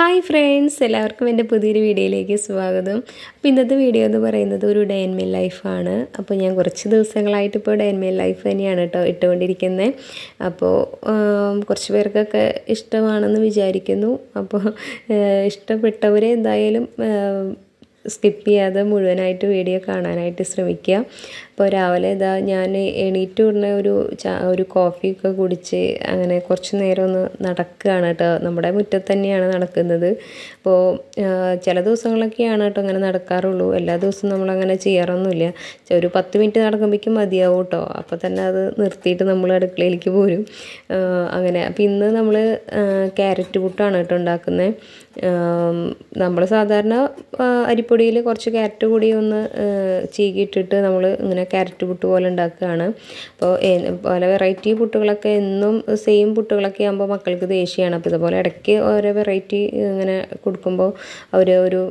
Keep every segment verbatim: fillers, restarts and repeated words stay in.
Hi friends, എല്ലാവർക്കും എൻ്റെ പുതിയൊരു വീഡിയോയിലേക്ക് സ്വാഗതം. അപ്പോൾ ഇന്നത്തെ വീഡിയോ എന്ന് പറയുന്നത് ഒരു ഡേ ഇൻ മൈ ലൈഫാണ്. അപ്പോൾ ഞാൻ കുറച്ച് ദിവസങ്ങളായിട്ട് ഇപ്പോൾ ഡേ ഇൻ മൈ ലൈഫ് തന്നെയാണ് കേട്ടോ ഇട്ടുകൊണ്ടിരിക്കുന്നത്. അപ്പോൾ കുറച്ച് പേർക്കൊക്കെ ഇഷ്ടമാണെന്ന് വിചാരിക്കുന്നു. അപ്പോൾ ഇഷ്ടപ്പെട്ടവരെ എന്തായാലും സ്കിപ്പ് ചെയ്യാതെ മുഴുവനായിട്ട് വീഡിയോ കാണാനായിട്ട് ശ്രമിക്കുക. അപ്പോൾ രാവിലെ ഇതാ ഞാൻ എണീറ്റ് ഉടനെ ഒരു ചാ ഒരു കോഫിയൊക്കെ കുടിച്ച് അങ്ങനെ കുറച്ച് നേരം ഒന്ന് നടക്കുകയാണ് കേട്ടോ. നമ്മുടെ മുറ്റത്ത് തന്നെയാണ് നടക്കുന്നത്. അപ്പോൾ ചില ദിവസങ്ങളൊക്കെയാണ് കേട്ടോ അങ്ങനെ നടക്കാറുള്ളൂ. എല്ലാ ദിവസവും നമ്മളങ്ങനെ ചെയ്യാറൊന്നുമില്ല. ഒരു പത്ത് മിനിറ്റ് നടക്കുമ്പോഴേക്കും മതിയാവും കേട്ടോ. അപ്പോൾ തന്നെ അത് നിർത്തിയിട്ട് നമ്മൾ അടുക്കളയിലേക്ക് പോരും. അങ്ങനെ അപ്പോൾ ഇന്ന് നമ്മൾ ക്യാരറ്റ് പുട്ടാണ് കേട്ടോ ഉണ്ടാക്കുന്നത്. നമ്മൾ സാധാരണ അരിപ്പൊടിയിൽ കുറച്ച് ക്യാരറ്റ് കൂടി ഒന്ന് ചീകിയിട്ടിട്ട് നമ്മൾ ഇങ്ങനെ ക്യാരറ്റ് പുട്ട് പോലെ ഉണ്ടാക്കുകയാണ്. അപ്പോൾ പല വെറൈറ്റി പുട്ടുകളൊക്കെ എന്നും സെയിം പുട്ടുകളൊക്കെ ആകുമ്പോൾ മക്കൾക്ക് ദേഷ്യമാണ്. അപ്പോൾ ഇതുപോലെ ഇടയ്ക്ക് ഓരോ വെറൈറ്റി ഇങ്ങനെ കൊടുക്കുമ്പോൾ അവർ ഒരു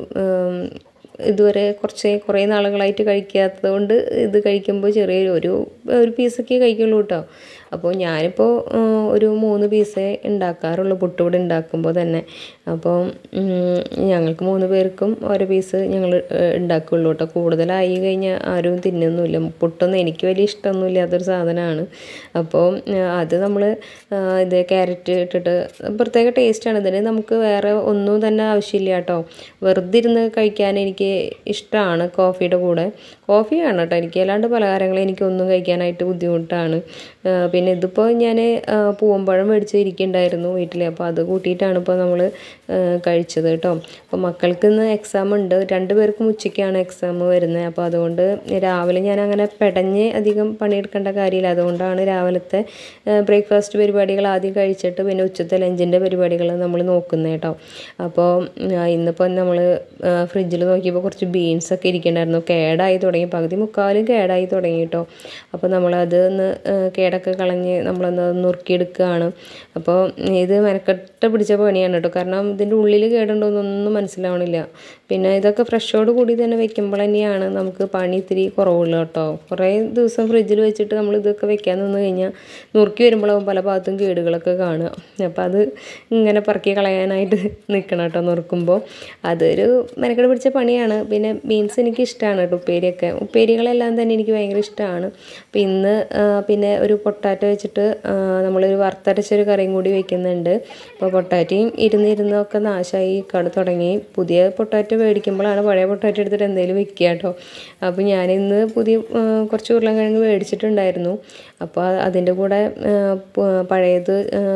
ഇതുവരെ കുറച്ച് കുറേ നാളുകളായിട്ട് കഴിക്കാത്തത് കൊണ്ട് ഇത് കഴിക്കുമ്പോൾ ചെറിയൊരു ഒരു ഒരു പീസൊക്കെ കഴിക്കുള്ളൂ കേട്ടോ. അപ്പോൾ ഞാനിപ്പോൾ ഒരു മൂന്ന് പീസേ ഉണ്ടാക്കാറുള്ളൂ പുട്ടുപൊടി ഉണ്ടാക്കുമ്പോൾ തന്നെ. അപ്പോൾ ഞങ്ങൾക്ക് മൂന്ന് പേർക്കും ഓരോ പീസ് ഞങ്ങൾ ഉണ്ടാക്കുള്ളൂ കേട്ടോ. കൂടുതലായി കഴിഞ്ഞാൽ ആരും തിന്നൊന്നുമില്ല. പുട്ടൊന്നും എനിക്ക് വലിയ ഇഷ്ടമൊന്നും ഇല്ലാത്തൊരു സാധനമാണ്. അപ്പോൾ അത് നമ്മൾ ഇത് ക്യാരറ്റ് ഇട്ടിട്ട് പ്രത്യേക ടേസ്റ്റാണ് ഇതിന്. നമുക്ക് വേറെ ഒന്നും തന്നെ ആവശ്യമില്ല കേട്ടോ. വെറുതെ ഇരുന്ന് കഴിക്കാൻ എനിക്ക് ഇഷ്ടമാണ് കോഫിയുടെ കൂടെ. കോഫിയാണ് കേട്ടോ എനിക്ക്. അല്ലാണ്ട് പലഹാരങ്ങൾ എനിക്കൊന്നും കഴിക്കാനായിട്ട് ബുദ്ധിമുട്ടാണ്. പിന്നെ ഇതിപ്പോൾ ഞാൻ പൂവമ്പഴം മേടിച്ച് ഇരിക്കുന്നുണ്ടായിരുന്നു വീട്ടിൽ. അപ്പോൾ അത് കൂട്ടിയിട്ടാണ് ഇപ്പോൾ നമ്മൾ കഴിച്ചത് കേട്ടോ. അപ്പോൾ മക്കൾക്ക് ഇന്ന് എക്സാം ഉണ്ട്. രണ്ട് പേർക്കും ഉച്ചയ്ക്കാണ് എക്സാം വരുന്നത്. അപ്പോൾ അതുകൊണ്ട് രാവിലെ ഞാൻ അങ്ങനെ പെടഞ്ഞ് അധികം പണിയെടുക്കേണ്ട കാര്യമില്ല. അതുകൊണ്ടാണ് രാവിലത്തെ ബ്രേക്ക്ഫാസ്റ്റ് പരിപാടികൾ ആദ്യം കഴിച്ചിട്ട് പിന്നെ ഉച്ചത്തെ ലഞ്ചിൻ്റെ പരിപാടികൾ നമ്മൾ നോക്കുന്നത് കേട്ടോ. അപ്പോൾ ഇന്നിപ്പോൾ നമ്മൾ ഫ്രിഡ്ജിൽ നോക്കിയപ്പോൾ കുറച്ച് ബീൻസൊക്കെ ഇരിക്കുന്നുണ്ടായിരുന്നു. കേടായി തുടങ്ങി, പകുതി മുക്കാലും കേടായി തുടങ്ങി കേട്ടോ. അപ്പോൾ നമ്മളത് ഒന്ന് കേടൊക്കെ കളഞ്ഞ് നമ്മളൊന്ന് നുറുക്കിയെടുക്കുകയാണ്. അപ്പോൾ ഇത് മെനക്കെട്ട് പിടിച്ച പണിയാണ് കേട്ടോ. കാരണം ഇതിൻ്റെ ഉള്ളിൽ കേടുണ്ടോയെന്നൊന്നും മനസ്സിലാവണില്ല. പിന്നെ ഇതൊക്കെ ഫ്രഷോട് കൂടി തന്നെ വെക്കുമ്പോൾ തന്നെയാണ് നമുക്ക് പണി ഇത്തിരി കുറവുള്ളൂ കേട്ടോ. കുറേ ദിവസം ഫ്രിഡ്ജിൽ വെച്ചിട്ട് നമ്മൾ ഇതൊക്കെ വെക്കാൻ നിന്ന് കഴിഞ്ഞാൽ നുറുക്കി വരുമ്പോഴാവും പല ഭാഗത്തും കേടുകളൊക്കെ കാണുക. അപ്പോൾ അത് ഇങ്ങനെ പറക്കി കളയാനായിട്ട് നിൽക്കണം കേട്ടോ നുറുക്കുമ്പോൾ. അതൊരു മെനക്കെട്ട് പിടിച്ച പണിയാണ്. പിന്നെ ബീൻസ് എനിക്ക് ഇഷ്ടമാണ് കേട്ടോ. ഉപ്പേരിയൊക്കെ ഉപ്പേരികളെല്ലാം തന്നെ എനിക്ക് ഭയങ്കര ഇഷ്ടമാണ്. അപ്പോൾ ഇന്ന് പിന്നെ ഒരു പൊട്ടാറ്റോ വെച്ചിട്ട് നമ്മളൊരു വറുത്തരച്ചൊരു കറിയും കൂടി വെക്കുന്നുണ്ട്. അപ്പോൾ പൊട്ടാറ്റയും ഇരുന്നിരുന്നൊക്കെ നാശമായി കട തുടങ്ങി. പുതിയ പൊട്ടാറ്റോ മേടിക്കുമ്പോഴാണ് പഴയ പൊട്ടാറ്റോ എടുത്തിട്ട് എന്തെങ്കിലും വെക്കുക കേട്ടോ. അപ്പോൾ ഞാനിന്ന് പുതിയ കുറച്ച് ഉരുളക്കിഴങ്ങ് മേടിച്ചിട്ടുണ്ടായിരുന്നു. അപ്പോൾ അതിൻ്റെ കൂടെ പഴയത്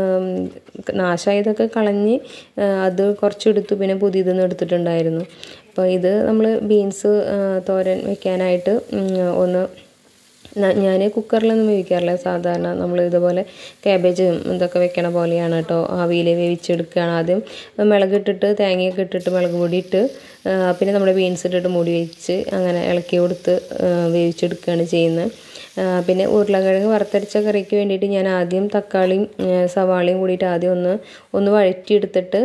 നാശമായതൊക്കെ കളഞ്ഞ് അത് കുറച്ചെടുത്തു. പിന്നെ പുതിയതൊന്നും എടുത്തിട്ടുണ്ടായിരുന്നു. അപ്പോൾ ഇത് നമ്മൾ ബീൻസ് തോരൻ വെക്കാനായിട്ട് ഒന്ന് ഞാൻ കുക്കറിലൊന്നും വേവിക്കാറില്ല. സാധാരണ നമ്മൾ ഇതുപോലെ ക്യാബേജ് ഇതൊക്കെ വെക്കണ പോലെയാണ് കേട്ടോ. ആവിയിൽ വേവിച്ചെടുക്കുകയാണ്. ആദ്യം മുളകിട്ടിട്ട് തേങ്ങയൊക്കെ ഇട്ടിട്ട് മുളക് പൊടി ഇട്ട് പിന്നെ നമ്മുടെ ബീൻസ് ഇട്ടിട്ട് മൂടി വെച്ച് അങ്ങനെ ഇളക്കി കൊടുത്ത് വേവിച്ചെടുക്കുകയാണ് ചെയ്യുന്നത്. പിന്നെ ഉരുളക്കിഴങ്ങ് വറുത്തരച്ച കറിക്ക് വേണ്ടിയിട്ട് ഞാൻ ആദ്യം തക്കാളിയും സവാളയും കൂടിയിട്ട് ആദ്യം ഒന്ന് ഒന്ന് വഴറ്റിയെടുത്തിട്ട്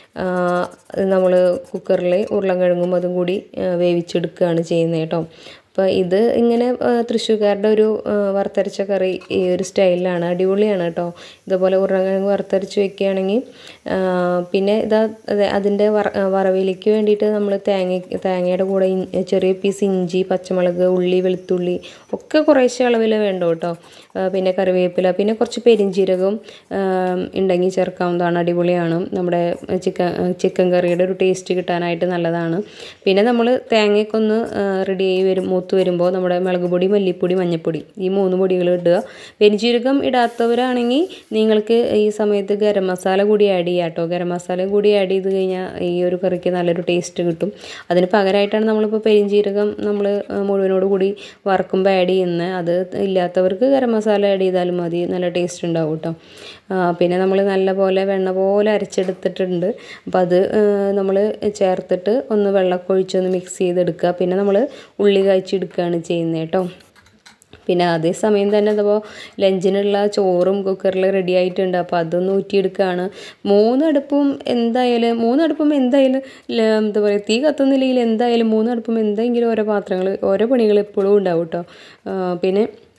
നമ്മൾ കുക്കറിൽ ഉരുളക്കിഴങ്ങും അതും കൂടി വേവിച്ചെടുക്കുകയാണ് ചെയ്യുന്നത് കേട്ടോ. അപ്പോൾ ഇത് ഇങ്ങനെ തൃശ്ശൂർക്കാരുടെ ഒരു വറുത്തരച്ച കറി ഈ ഒരു സ്റ്റൈലിലാണ്. അടിപൊളിയാണ് കേട്ടോ. ഇതുപോലെ ഉരുളക്കിഴങ്ങ് വറുത്തരച്ച് വെക്കുകയാണെങ്കിൽ പിന്നെ ഇതാ അതിൻ്റെ വറ വറവിലേക്ക് വേണ്ടിയിട്ട് നമ്മൾ തേങ്ങ തേങ്ങയുടെ കൂടെ ചെറിയ പീസ് ഇഞ്ചി, പച്ചമുളക്, ഉള്ളി, വെളുത്തുള്ളി ഒക്കെ കുറേശ്ശെ അളവിൽ വേണ്ട കേട്ടോ. പിന്നെ കറിവേപ്പില, പിന്നെ കുറച്ച് പെരിഞ്ചീരകവും ഉണ്ടെങ്കിൽ ചേർക്കാവുന്നതാണ്. അടിപൊളിയാണ്. നമ്മുടെ ചിക്കൻ ചിക്കൻ കറിയുടെ ഒരു ടേസ്റ്റ് കിട്ടാനായിട്ട് നല്ലതാണ്. പിന്നെ നമ്മൾ തേങ്ങയൊക്കെ ഒന്ന് റെഡി ആയി വരും മൂത്ത് വരുമ്പോൾ നമ്മുടെ മുളക് പൊടി, മല്ലിപ്പൊടി, മഞ്ഞൾപ്പൊടി ഈ മൂന്ന് പൊടികൾ ഇടുക. പെരിഞ്ചീരകം ഇടാത്തവരാണെങ്കിൽ നിങ്ങൾക്ക് ഈ സമയത്ത് ഗരം മസാല കൂടി ആഡ് ചെയ്യുക കേട്ടോ. ഗരം മസാല കൂടി ആഡ് ചെയ്ത് കഴിഞ്ഞാൽ ഈ ഒരു കറിക്ക് നല്ലൊരു ടേസ്റ്റ് കിട്ടും. അതിന് പകരമായിട്ടാണ് നമ്മളിപ്പോൾ പെരിഞ്ചീരകം നമ്മൾ മുഴുവനോട് കൂടി വറക്കുമ്പോൾ ആഡ് ചെയ്യുന്നത്. അത് ഇല്ലാത്തവർക്ക് ഗരം മസാല ആഡ് ചെയ്താലും മതി, നല്ല ടേസ്റ്റ് ഉണ്ടാവും കേട്ടോ. പിന്നെ നമ്മൾ നല്ല പോലെ വെണ്ണ പോലെ അരച്ചെടുത്തിട്ടുണ്ട്. അപ്പോൾ അത് നമ്മൾ ചേർത്തിട്ട് ഒന്ന് വെള്ളമൊക്കെ ഒഴിച്ചൊന്ന് മിക്സ് ചെയ്തെടുക്കുക. പിന്നെ നമ്മൾ ഉള്ളി കായ്ച്ചെടുക്കുകയാണ് ചെയ്യുന്നത് കേട്ടോ. പിന്നെ അതേ സമയം തന്നെ ഇപ്പോൾ ലഞ്ചിനുള്ള ചോറും കുക്കറിൽ റെഡി ആയിട്ടുണ്ട്. അപ്പോൾ അതൊന്ന് ഊറ്റിയെടുക്കുകയാണ്. മൂന്നടുപ്പും എന്തായാലും മൂന്നടുപ്പും എന്തായാലും എന്താ പറയുക, തീ കത്തുന്നില്ലെങ്കിൽ എന്തായാലും മൂന്നടുപ്പും എന്തെങ്കിലും ഓരോ പാത്രങ്ങൾ ഓരോ പണികൾ എപ്പോഴും ഉണ്ടാവും കേട്ടോ. പിന്നെ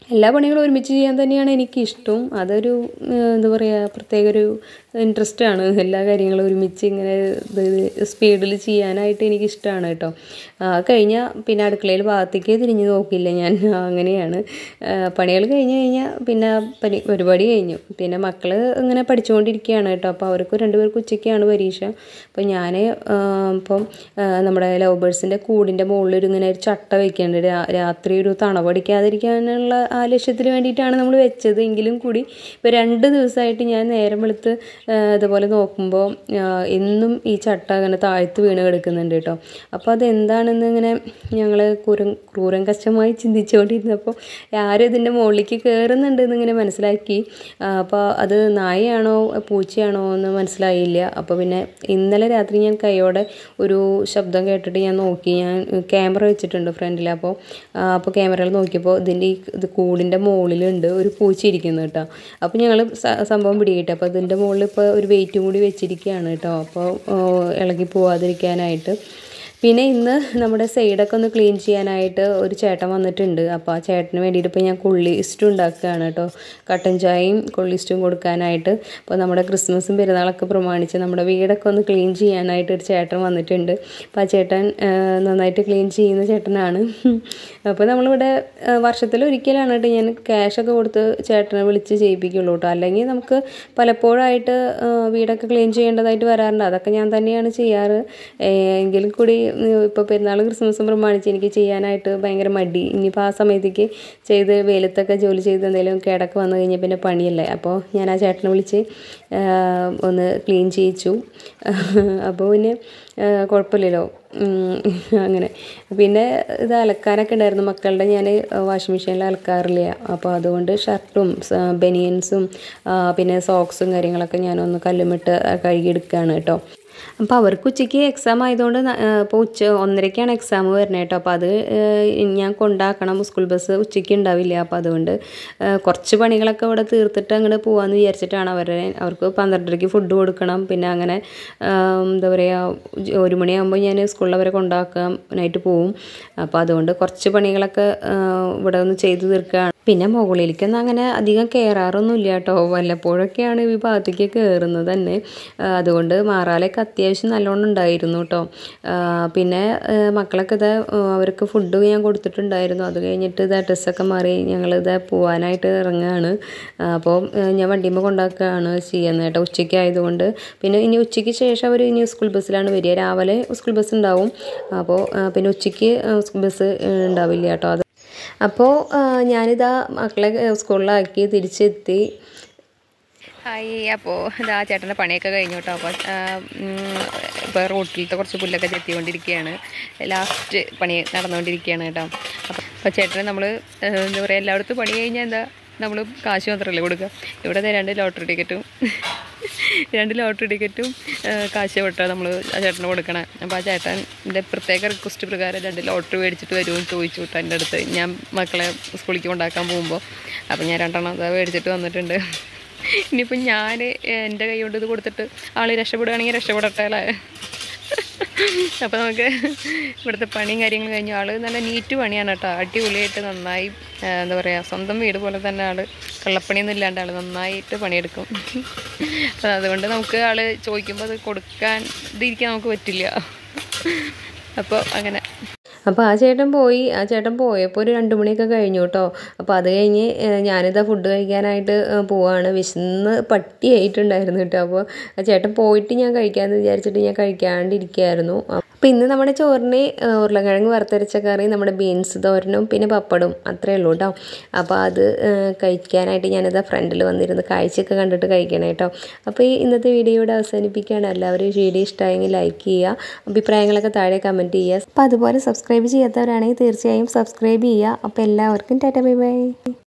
എല്ലാ പണികളും ഒരുമിച്ച് ചെയ്യാൻ തന്നെയാണ് എനിക്കിഷ്ടം. അതൊരു എന്താ പറയുക, പ്രത്യേക ഒരു ഇൻട്രസ്റ്റാണ്. എല്ലാ കാര്യങ്ങളും ഒരുമിച്ച് ഇങ്ങനെ ഇത് സ്പീഡിൽ ചെയ്യാനായിട്ട് എനിക്കിഷ്ടമാണ് കേട്ടോ. കഴിഞ്ഞാൽ പിന്നെ അടുക്കളയിൽ ഭാഗത്തേക്ക് തിരിഞ്ഞ് നോക്കില്ല ഞാൻ, അങ്ങനെയാണ്. പണികൾ കഴിഞ്ഞ് കഴിഞ്ഞാൽ പിന്നെ പരി പരിപാടി കഴിഞ്ഞു. പിന്നെ മക്കൾ ഇങ്ങനെ പഠിച്ചുകൊണ്ടിരിക്കുകയാണ് കേട്ടോ. അപ്പോൾ അവർക്ക് രണ്ടുപേർക്ക് ഉച്ചയ്ക്കാണ് പരീക്ഷ. അപ്പോൾ ഞാൻ ഇപ്പം നമ്മുടെ ലവ് ബേർഡ്സിൻ്റെ കൂടിൻ്റെ മുകളിൽ ഇങ്ങനെ ഒരു ചട്ട വയ്ക്കേണ്ടത്, രാത്രി ഒരു തണവടിക്കാതിരിക്കാനുള്ള ആ ലക്ഷ്യത്തിന് വേണ്ടിയിട്ടാണ് നമ്മൾ വെച്ചത്. എങ്കിലും കൂടി ഇപ്പോൾ രണ്ട് ദിവസമായിട്ട് ഞാൻ നേരം വെളുത്ത് ഇതുപോലെ നോക്കുമ്പോൾ എന്നും ഈ ചട്ട അങ്ങനെ താഴ്ത്ത് വീണ് കിടക്കുന്നുണ്ട് കേട്ടോ. അപ്പോൾ അതെന്താണെന്ന് ഇങ്ങനെ ഞങ്ങൾ ക്രൂരം ക്രൂരം കഷ്ടമായി ചിന്തിച്ചുകൊണ്ടിരുന്നപ്പോൾ ആരും ഇതിൻ്റെ മുകളിലേക്ക് കയറുന്നുണ്ടെന്ന് ഇങ്ങനെ മനസ്സിലാക്കി. അപ്പോൾ അത് നായയാണോ പൂച്ചയാണോ എന്ന് മനസ്സിലായില്ല. അപ്പോൾ പിന്നെ ഇന്നലെ രാത്രി ഞാൻ കൈയോടെ ഒരു ശബ്ദം കേട്ടിട്ട് ഞാൻ നോക്കി. ഞാൻ ക്യാമറ വെച്ചിട്ടുണ്ട് ഫ്രണ്ടിൽ. അപ്പോൾ അപ്പോൾ ക്യാമറയിൽ നോക്കിയപ്പോൾ ഇതിൻ്റെ ഈ ഇത് കൂടിൻ്റെ മുകളിലുണ്ട് ഒരു പൂച്ച ഇരിക്കുന്നു കേട്ടോ. അപ്പോൾ ഞങ്ങൾ സംഭവം പിടികിട്ടി. അപ്പോൾ ഇതിൻ്റെ മുകളിൽ ഇപ്പോൾ ഒരു വെയിറ്റും കൂടി വെച്ചിരിക്കുകയാണ് കേട്ടോ, അപ്പോൾ ഇളകി പോവാതിരിക്കാനായിട്ട്. പിന്നെ ഇന്ന് നമ്മുടെ സൈഡൊക്കെ ഒന്ന് ക്ലീൻ ചെയ്യാനായിട്ട് ഒരു ചേട്ടൻ വന്നിട്ടുണ്ട്. അപ്പോൾ ആ ചേട്ടന് വേണ്ടിയിട്ട് ഇപ്പോൾ ഞാൻ കൊള്ളിസ്റ്റും ഉണ്ടാക്കുകയാണ് കേട്ടോ, കട്ടൻ ചായയും കൊള്ളിസ്റ്റും കൊടുക്കാനായിട്ട്. അപ്പോൾ നമ്മുടെ ക്രിസ്മസും പെരുന്നാളൊക്കെ പ്രമാണിച്ച് നമ്മുടെ വീടൊക്കെ ഒന്ന് ക്ലീൻ ചെയ്യാനായിട്ട് ഒരു ചേട്ടൻ വന്നിട്ടുണ്ട്. അപ്പോൾ ആ ചേട്ടൻ നന്നായിട്ട് ക്ലീൻ ചെയ്യുന്ന ചേട്ടനാണ്. അപ്പോൾ നമ്മളിവിടെ വർഷത്തിൽ ഒരിക്കലാണ് കേട്ടോ ഞാൻ ക്യാഷൊക്കെ കൊടുത്ത് ചേട്ടനെ വിളിച്ച് ചെയ്യിപ്പിക്കുള്ളൂ കേട്ടോ. അല്ലെങ്കിൽ നമുക്ക് പലപ്പോഴായിട്ട് വീടൊക്കെ ക്ലീൻ ചെയ്യേണ്ടതായിട്ട് വരാറുണ്ട്. അതൊക്കെ ഞാൻ തന്നെയാണ് ചെയ്യാറ്. എങ്കിലും കൂടി ഇപ്പോൾ പെരുന്നാൾ ക്രിസ്മസും പ്രമാണിച്ച് എനിക്ക് ചെയ്യാനായിട്ട് ഭയങ്കര മടി. ഇനിയിപ്പോൾ ആ സമയത്തേക്ക് ചെയ്ത് വെയിലത്തൊക്കെ ജോലി ചെയ്ത് എന്തെങ്കിലും കേടൊക്കെ വന്നു കഴിഞ്ഞാൽ പിന്നെ പണിയല്ലേ. അപ്പോൾ ഞാൻ ആ ചേട്ടനെ വിളിച്ച് ഒന്ന് ക്ലീൻ ചെയ്യിച്ചു. അപ്പോൾ പിന്നെ കുഴപ്പമില്ലല്ലോ അങ്ങനെ. പിന്നെ ഇത് അലക്കാനൊക്കെ ഉണ്ടായിരുന്നു മക്കളുടെ. ഞാൻ വാഷിംഗ് മെഷീനിൽ അലക്കാറില്ല. അപ്പോൾ അതുകൊണ്ട് ഷർട്ടും ബനിയൻസും പിന്നെ സോക്സും കാര്യങ്ങളൊക്കെ ഞാനൊന്ന് കല്ലുമിട്ട് കഴുകിയെടുക്കുകയാണ് കേട്ടോ. അപ്പോൾ അവർക്ക് ഉച്ചയ്ക്ക് എക്സാം ആയതുകൊണ്ട് ഇപ്പോൾ ഉച്ച ഒന്നരയ്ക്കാണ് എക്സാം വരുന്നത് കേട്ടോ. അപ്പോൾ അത് ഞാൻ കൊണ്ടാക്കണം. സ്കൂൾ ബസ് ഉച്ചയ്ക്ക് ഉണ്ടാവില്ല. അപ്പോൾ അതുകൊണ്ട് കുറച്ച് പണികളൊക്കെ ഇവിടെ തീർത്തിട്ട് അങ്ങോട്ട് പോകാമെന്ന് വിചാരിച്ചിട്ടാണ്. അവരെ അവർക്ക് പന്ത്രണ്ടരയ്ക്ക് ഫുഡ് കൊടുക്കണം. പിന്നെ അങ്ങനെ എന്താ പറയുക, ഒരു മണിയാകുമ്പോൾ ഞാൻ സ്കൂളിൽ അവരെ കൊണ്ടാക്കാനായിട്ട് പോവും. അപ്പോൾ അതുകൊണ്ട് കുറച്ച് പണികളൊക്കെ ഇവിടെ ഒന്ന് ചെയ്ത് തീർക്കുകയാണ്. പിന്നെ മുകളിലേക്കൊന്നും അങ്ങനെ അധികം കയറാറൊന്നുമില്ല കേട്ടോ. വല്ലപ്പോഴൊക്കെയാണ് ഈ ഭാഗത്തേക്ക് കയറുന്നത് തന്നെ. അതുകൊണ്ട് മാറാലൊക്കെ അത്യാവശ്യം നല്ലോണം ഉണ്ടായിരുന്നു കേട്ടോ. പിന്നെ മക്കളൊക്കെ ഇതാ അവർക്ക് ഫുഡ് ഞാൻ കൊടുത്തിട്ടുണ്ടായിരുന്നു. അത് കഴിഞ്ഞിട്ട് ഇതാ ഡ്രസ്സൊക്കെ മാറി ഞങ്ങളിത് പോകാനായിട്ട് ഇറങ്ങുകയാണ്. അപ്പോൾ ഞാൻ വണ്ടിയുമ്പോൾ കൊണ്ടാക്കുകയാണ് ചെയ്യുന്നത് കേട്ടോ, ഉച്ചയ്ക്ക് ആയതുകൊണ്ട്. പിന്നെ ഇനി ഉച്ചയ്ക്ക് ശേഷം അവർ ഇനി സ്കൂൾ ബസ്സിലാണ് വരിക. രാവിലെ സ്കൂൾ ബസ് ഉണ്ടാവും. അപ്പോൾ പിന്നെ ഉച്ചയ്ക്ക് സ്കൂൾ ബസ് ഉണ്ടാവില്ല കേട്ടോ. അത് അപ്പോൾ ഞാനിതാ മക്കളെ സ്കൂളിലാക്കി തിരിച്ചെത്തി. ഹായ്. അപ്പോൾ ഇതാ ചേട്ടൻ്റെ പണിയൊക്കെ കഴിഞ്ഞു കേട്ടോ. അപ്പോൾ ഇപ്പോൾ റോട്ടിലത്തെ കുറച്ച് പുല്ലൊക്കെ ചെത്തിക്കൊണ്ടിരിക്കുകയാണ്. ലാസ്റ്റ് പണി നടന്നുകൊണ്ടിരിക്കുകയാണ് കേട്ടോ. അപ്പോൾ അപ്പോൾ ചേട്ടന് നമ്മൾ എന്താ പറയുക, എല്ലായിടത്തും പണി കഴിഞ്ഞാൽ എന്താ നമ്മൾ കാശ് മാത്രമല്ലേ കൊടുക്കുക. ഇവിടെ രണ്ട് ലോട്ടറി ടിക്കറ്റും രണ്ട് ലോട്ടറി ടിക്കറ്റും കാശ് വിട്ടാൽ നമ്മൾ ആ ചേട്ടന് കൊടുക്കണം. അപ്പോൾ ആ ചേട്ടൻ്റെ പ്രത്യേക റിക്വസ്റ്റ് പ്രകാരം രണ്ട് ലോട്ടറി മേടിച്ചിട്ട് വരുമെന്ന് ചോദിച്ചു വിട്ടു എൻ്റെ അടുത്ത്, ഞാൻ മക്കളെ സ്കൂളിലേക്ക് കൊണ്ടാക്കാൻ പോകുമ്പോൾ. അപ്പോൾ ഞാൻ രണ്ടെണ്ണം അത് മേടിച്ചിട്ട് വന്നിട്ടുണ്ട്. ഇനിയിപ്പം ഞാൻ എൻ്റെ കൈ കൊണ്ട് ഇത് കൊടുത്തിട്ട് ആൾ രക്ഷപ്പെടുകയാണെങ്കിൽ രക്ഷപ്പെടട്ടെ അല്ലേ. അപ്പോൾ നമുക്ക് ഇവിടുത്തെ പണിയും കാര്യങ്ങളും കഴിഞ്ഞു. ആൾ നല്ല നീറ്റ് പണിയാണ് കേട്ടോ, അടിപൊളിയായിട്ട് നന്നായി എന്താ പറയുക, സ്വന്തം വീട് പോലെ തന്നെ ആൾ കള്ളപ്പണിയൊന്നും ഇല്ലാണ്ട് ആൾ നന്നായിട്ട് പണിയെടുക്കും. അപ്പോൾ അതുകൊണ്ട് നമുക്ക് ആൾ ചോദിക്കുമ്പോൾ അത് കൊടുക്കാൻ ഇതിരിക്കാൻ നമുക്ക് പറ്റില്ല. അപ്പോൾ അങ്ങനെ. അപ്പോൾ ആ ചേട്ടൻ പോയി. ആ ചേട്ടൻ പോയപ്പോൾ ഒരു രണ്ട് മണിയൊക്കെ കഴിഞ്ഞു കേട്ടോ. അപ്പോൾ അത് കഴിഞ്ഞ് ഞാനിതാ ഫുഡ് കഴിക്കാനായിട്ട് പോവാണ്. വിശന്ന് പട്ടിയായിട്ടുണ്ടായിരുന്നു കേട്ടോ. അപ്പോൾ ആ ചേട്ടൻ പോയിട്ട് ഞാൻ കഴിക്കാമെന്ന് വിചാരിച്ചിട്ട് ഞാൻ കഴിക്കാണ്ടിരിക്കുകയായിരുന്നു. അപ്പോൾ ഇന്ന് നമ്മുടെ ചോറിന് ഉരുളക്കിഴങ്ങ് വറുത്തരച്ച കറി, നമ്മുടെ ബീൻസ് തോരനും പിന്നെ പപ്പടും അത്രയേ ഉള്ളൂ കേട്ടോ. അപ്പോൾ അത് കഴിക്കാനായിട്ട് ഞാനിതാ ഫ്രണ്ടിൽ വന്നിരുന്ന് കാഴ്ചയൊക്കെ കണ്ടിട്ട് കഴിക്കണം കേട്ടോ. അപ്പോൾ ഈ ഇന്നത്തെ വീഡിയോ ഇവിടെ അവസാനിപ്പിക്കുകയാണ്. എല്ലാവരും വീഡിയോ ഇഷ്ടമായെങ്കിൽ ലൈക്ക് ചെയ്യുക, അഭിപ്രായങ്ങളൊക്കെ താഴെ കമൻറ്റ് ചെയ്യുക. അപ്പോൾ അതുപോലെ സബ്സ്ക്രൈബ് ചെയ്യാത്തവരാണെങ്കിൽ തീർച്ചയായും സബ്സ്ക്രൈബ് ചെയ്യുക. അപ്പോൾ എല്ലാവർക്കും ടാറ്റ ബൈ ബൈ.